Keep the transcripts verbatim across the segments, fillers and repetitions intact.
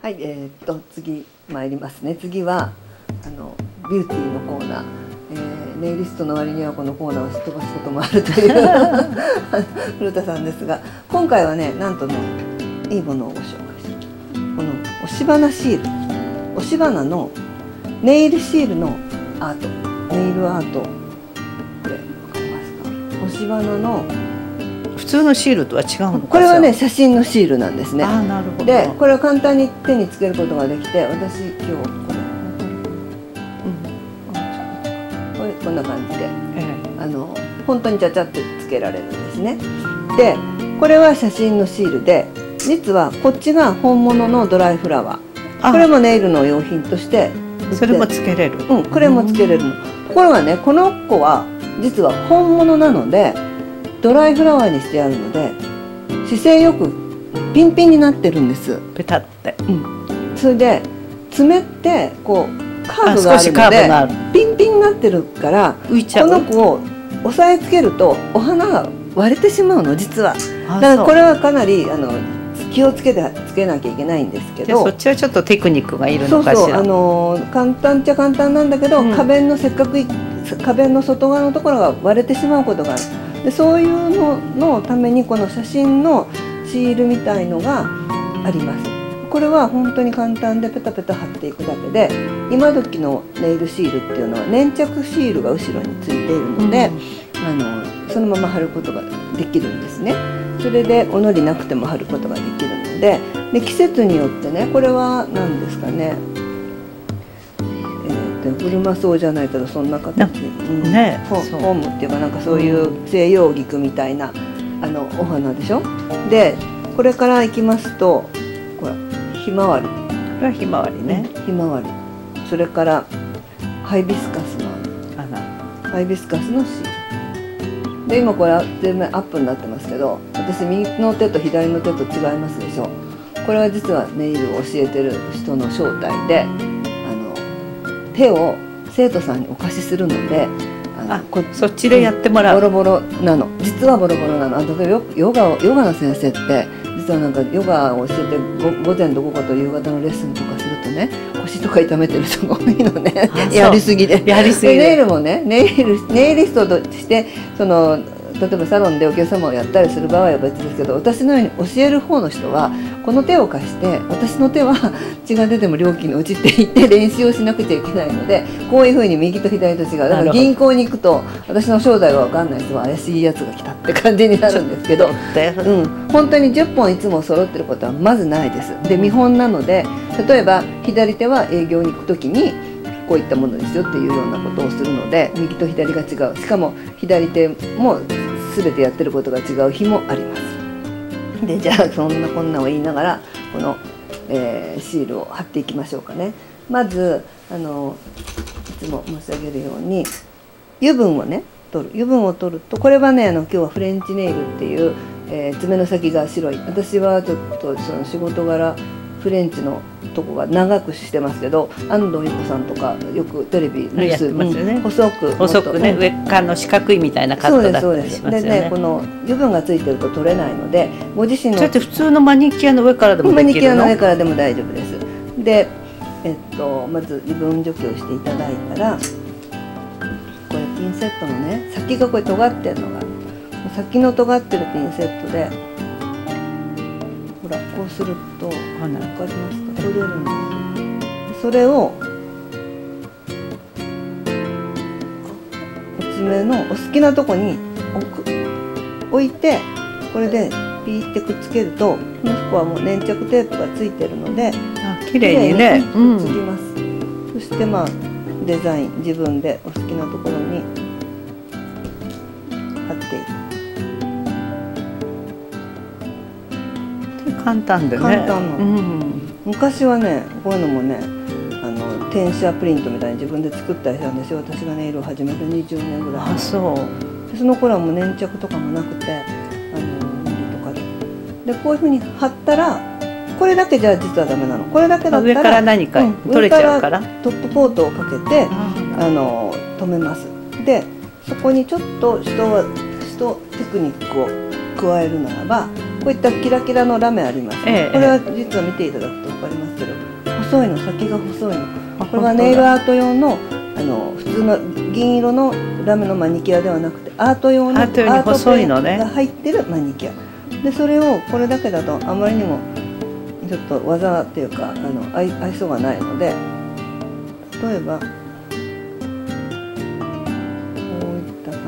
はい、えー、っと次参りますね。次はあのビューティーのコーナー、えー、ネイリストの割にはこのコーナーをすっ飛ばすこともあるという古田さんですが、今回はねなんとねいいものをご紹介します。この押し花シール、押し花のネイルシールのアート、ネイルアート、これ分かりますか？押し花の普通のシールとは違うのかしら。 これはね写真のシールなんですね。 あ、なるほど。 でこれは簡単に手につけることができて、私今日これ、うん、これこんな感じで、ええ、あの本当にちゃちゃってつけられるんですね。でこれは写真のシールで、実はこっちが本物のドライフラワー。これもネイルの用品としてそれもつけれる。 うん、これもつけれるの。ところがね、この子は実は本物なのでドライフラワーにしてあるので姿勢よくピンピンになってるんです。 ペタって、 うん、それで爪ってこうカーブがあるのでピンピンになってるから浮いちゃう。 この子を押さえつけるとお花が割れてしまうの、実は。だからこれはかなりあの気をつけてつけなきゃいけないんですけど、 そっちはちょっとテクニックがいるのかしら。 そうそう、あの簡単っちゃ簡単なんだけど、うん、花弁のせっかく花弁の外側のところが割れてしまうことがある。でそういうののためにこの写真のシールみたいのがあります。これは本当に簡単でペタペタ貼っていくだけで、今時のネイルシールっていうのは粘着シールが後ろについているので、うん、あのそのまま貼ることができるんですね。それでおのりなくても貼ることができるので、で季節によってね、これは何ですかね、古間草じゃないけどそんな形で、うんね、ホームっていうかなんかそういう西洋菊みたいなあのお花でしょ。でこれからいきますと、これひまわり、これはひまわりね、 ひまわり、それからハイビスカスのハイビスカスのシールで、今これ全面アップになってますけど、私右の手と左の手と違いますでしょ。これは実はネイルを教えてる人の正体で、手を生徒さんにお貸しするので、 あこそっちでやってもらう。 ボロボロなの、実はボロボロなの。あとヨガをヨガの先生って実はなんかヨガを教えて午前と午後と夕方のレッスンとかするとね、腰とか痛めてる人が多いのね。やりすぎで。 やりすぎで。 ネイルもね、ネイルネイリストとしてその例えばサロンでお客様をやったりする場合は別ですけど、私のように教える方の人はこの手を貸して、私の手は血が出ても料金のうちって言って練習をしなくちゃいけないので、こういうふうに右と左と違う。だから銀行に行くと私の正体が分かんない人は怪しいやつが来たって感じになるんですけど、うん、本当にじゅっぽんいつも揃ってることはまずないです。で見本なので、例えば左手は営業に行く時にこういったものですよっていうようなことをするので、右と左が違う、しかも左手も全てやってることが違う日もあります。でじゃあそんなこんなを言いながらこの、えー、シールを貼っていきましょうかね。まずあのいつも申し上げるように油分をね取る。油分を取ると、これはねあの今日はフレンチネイルっていう、えー、爪の先が白い。私はちょっとその仕事柄フレンチのとこが長くしてますけど、安藤優子さんとかよくテレビニュース、ね、細く細くね、上からの四角いみたいなカットだったりしますよね。 でね、この油分がついてると取れないので、ご自身のそれって普通のマニキュアの上からでもできるの？ マニキュアの上からでも大丈夫です。で、えっとまず油分除去をしていただいたら、これピンセットのね先がこれ尖ってるのが、先の尖ってるピンセットで。ほらこうすると分かりますか？取れるんです。それをお爪のお好きなとこに置く置いて、これでピーってくっつけると、この子はもう粘着テープがついてるので綺麗にねくっつきます。うん、そしてまあデザイン自分でお好きなところに貼っていく。 簡単でね。 簡単なの、うん、昔はねこういうのもねあの転写プリントみたいに自分で作ったりしたんですよ。私がネイルを始めてにじゅうねんぐらい。 あ、そうでその頃はもう粘着とかもなくて、あの塗りとかででこういうふうに貼ったら、これだけじゃ実はダメなの。これだけだったら上から何か取れちゃうから、 うん、トップコートをかけてあの留めます。でそこにちょっと人は人テクニックを加えるならば、 こういったキラキラのラメありますね、 ええ、 これは実は見ていただくと分かりますけど、細いの、先が細いの。これはネイルアート用のあの普通の銀色のラメのマニキュアではなくて、アート用のアートペンが入ってるマニキュアで、それをこれだけだとあまりにもちょっと技っていうかあの愛愛想がないので、例えばこういった感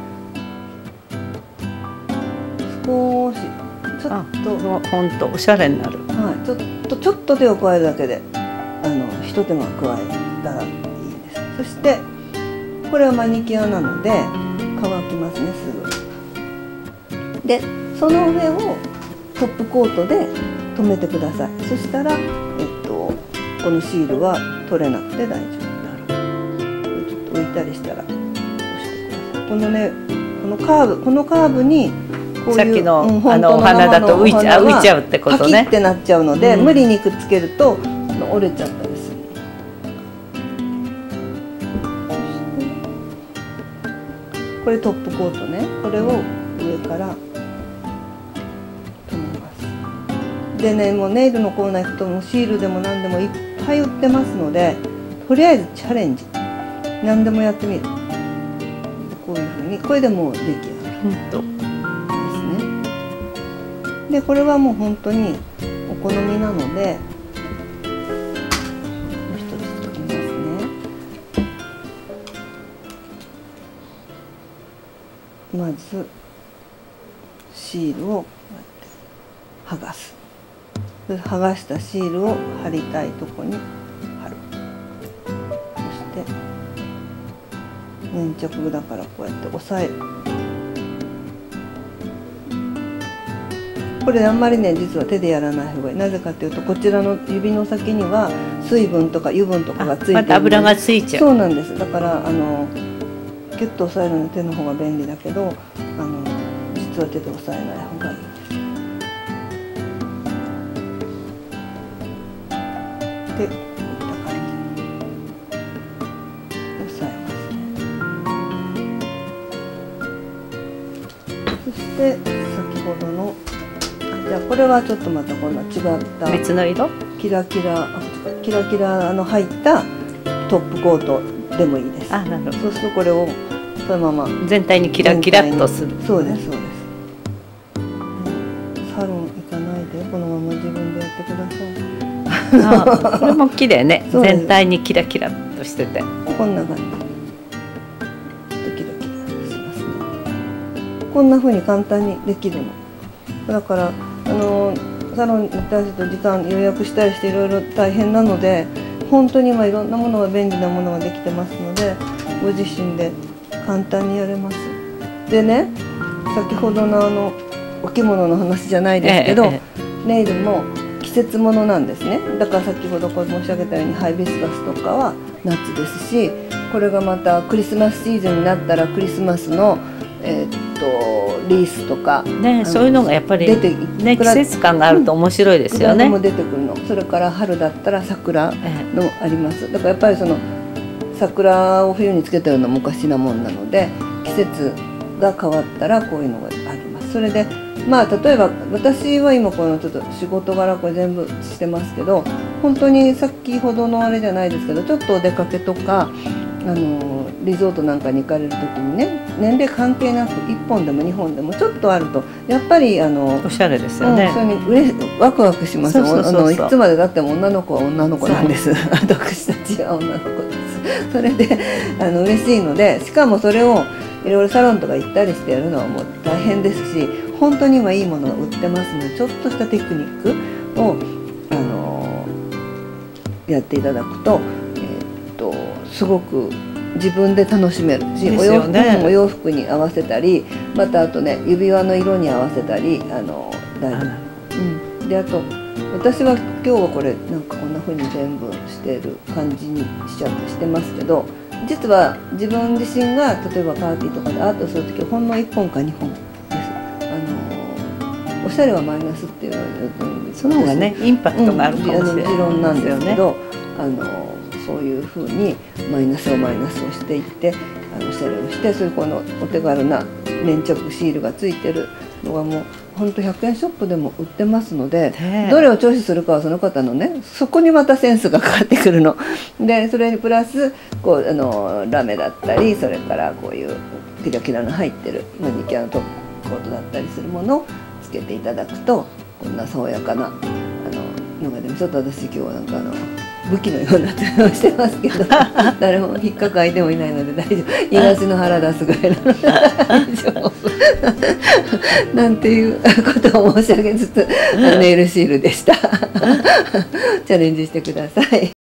じに少しちょっとほんとおしゃれになる、 はい、ちょっとちょっと手を加えるだけであの一手間加えたらいいです。そしてこれはマニキュアなので乾きますね、すぐ。でその上をトップコートで留めてください。そしたら、えっと、このシールは取れなくて大丈夫になる。ちょっと置いたりしたら押してください。このね、このカーブ、このカーブにこういうさっきの、 うん、 あのお花だと浮いちゃう、浮いちゃうってことね。 パキってなっちゃうので、 うん、 無理にくっつけると折れちゃったりする。これトップコートね。これを上から留めます。でね、もうネイルのコーナー行くともうシールでも何でもいっぱい売ってますので、とりあえずチャレンジ何でもやってみる。こういうふうにこれでもう出来上がる。 本当ですね。でこれはもう本当にお好みなので、一つ取りますね。まずシールをこうやって剥がす。剥がしたシールを貼りたいとこに貼る。そして粘着だからこうやって押さえる。これあんまりね実は手でやらない方がいい。なぜかというとこちらの指の先には水分とか油分とかがついているので、 また油がついちゃう。 そうなんです。だからあのギュッと押さえるのは手の方が便利だけど、あの実は手で押さえない方がいいです。でこういった感じ押さえますね。そして先ほどのじゃあこれはちょっとまたこんな違った別の色キラキラキラキラの入ったトップコートでもいいです。 あ、なるほど。 そうするとこれをそのまま全体にキラキラっとする。 そうですそうです、うん、サロン行かないでこのまま自分でやってください。 あ、これも綺麗ね。全体にキラキラっとしてて、 こんな感じドキドキしますね。こんな風に簡単にできるのだから、あのサロンに対して時間予約したりしていろいろ大変なので、本当に今いろんなものが便利なものができてますので、ご自身で簡単にやれます。でね、先ほどのあのお着物の話じゃないですけど、ええ、ネイルも季節ものなんですね。だから先ほど申し上げたようにハイビスカスとかは夏ですし、これがまたクリスマスシーズンになったらクリスマスの、えー、っとリースとか、 ね、そういうのがやっぱり、ね、季節感があると面白いですよね。 うん、も出てくるの。それから春だったら桜のあります。だからやっぱりその桜を冬につけてるのもおかしなもんなので、季節が変わったらこういうのがあります。それでまあ例えば私は今このちょっと仕事柄これ全部してますけど、本当に先ほどのあれじゃないですけど、ちょっとお出かけとかあのリゾートなんかに行かれる時にね、年齢関係なくいっぽんでもにほんでもちょっとあるとやっぱりあのおしゃれですよね。 うん、それにうれワクワクします。いつまでだっても女の子は女の子なんです。私たちは女の子です。それであの嬉しいので、しかもそれをいろいろサロンとか行ったりしてやるのはもう大変ですし、本当に今いいものが売ってますので、ちょっとしたテクニックをあのやっていただくと、えー、っとすごく自分で楽しめるし、お洋服もお洋服に合わせたり、またあとね指輪の色に合わせたり、あの大丈夫。うん、であと私は今日はこれなんかこんな風に全部してる感じにしちゃってしてますけど、実は自分自身が例えばパーティーとかでアートする時はほんのいっぽんかにほんです。あのおしゃれはマイナスっていうのはその方がねインパクトがあるかもしれない、 うん、持論なんですけど、あのそういうふうにマイナスをマイナスをしていって、あのおしゃれをして、それこのお手軽な粘着シールがついてるのがもう本当ひゃくえんショップでも売ってますので、 ねえどれをチョイスするかはその方のね、そこにまたセンスがかかってくるので、それにプラスこうあのラメだったり、それからこういうキラキラの入ってるマニキュアのトップコートだったりするものをつけていただくと、こんな爽やかなあののが、でもちょっと私今日はなんかあの武器のような手をしてますけど誰も引っかく相手もいないので大丈夫、東の腹出すぐらいなので大丈夫なんていうことを申し上げつつ、ネイルシールでしたチャレンジしてください。